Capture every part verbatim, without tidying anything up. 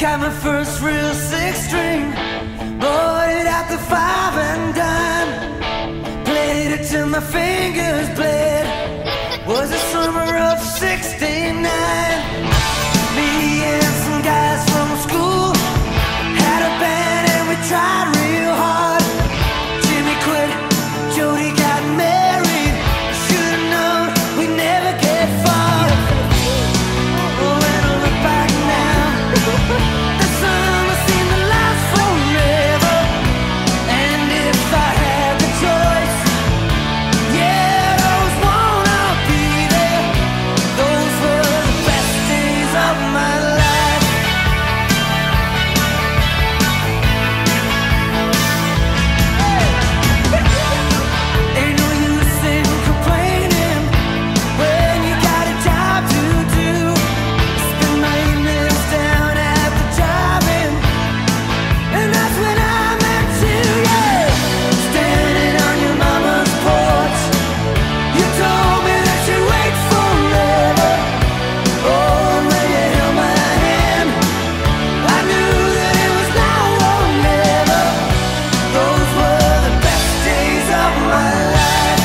Got my first real six string, bought it at the five and dime. Played it till my fingers bled. Was the summer of sixty-nine. Me and some guys from school had a band and we tried real hard. Jimmy quit, Jody got married. Should've known we'd never get far. Oh, when I look back now, the summer seemed to last forever. And if I had the choice, yeah, I'd always wanna be there. Those were the best days of my life. Ain't no use in complaining when you got a job to do. Spend my evenings down at the drive-in, and that's when I met you, yeah. Standing on your mama's porch, you told me that you'd wait forever. Oh, when you held my hand, I knew that it was now or never. Those were the best days of my life.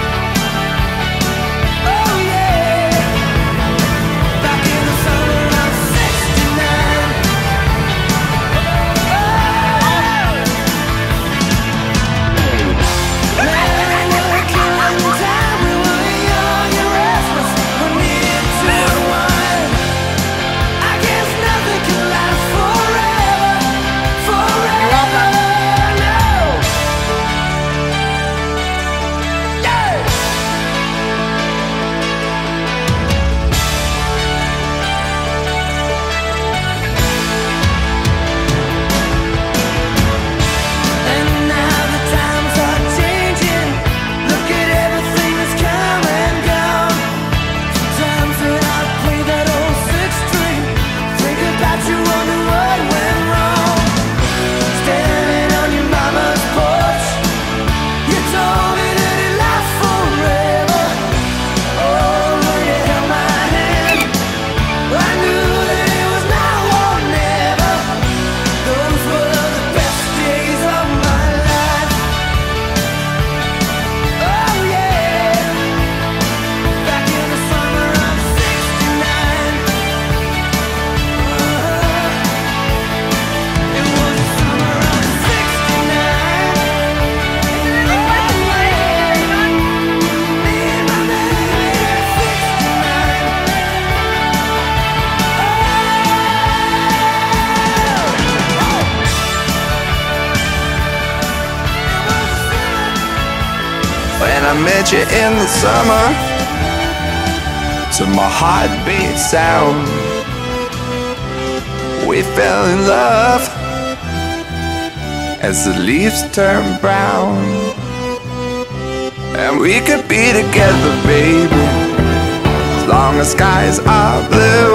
Oh yeah, back in the summer of sixty-nine. Man, what a killing time. We were young and restless, we needed to unwind. I guess nothing can last forever, forever, no. Yeah. And now the times are changing. Look at everything that's come and gone. Sometimes when I play that old six string, think about you, wonder what went wrong. Standing on your mama's porch, you told me that it lasts forever. Oh, when you held my hand, I knew that it was now or never. Those were the best days of my life. Oh yeah, back in the summer of sixty-nine. It was the summer of sixty-nine. Oh yeah, me and my baby at sixty-nine. When I met you in the summer, to my heartbeat sound, we fell in love as the leaves turn brown. And we could be together, baby, as long as skies are blue.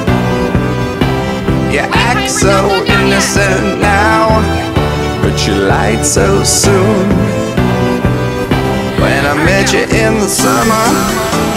You act so innocent now, but you lied so soon. When I met you in the summer,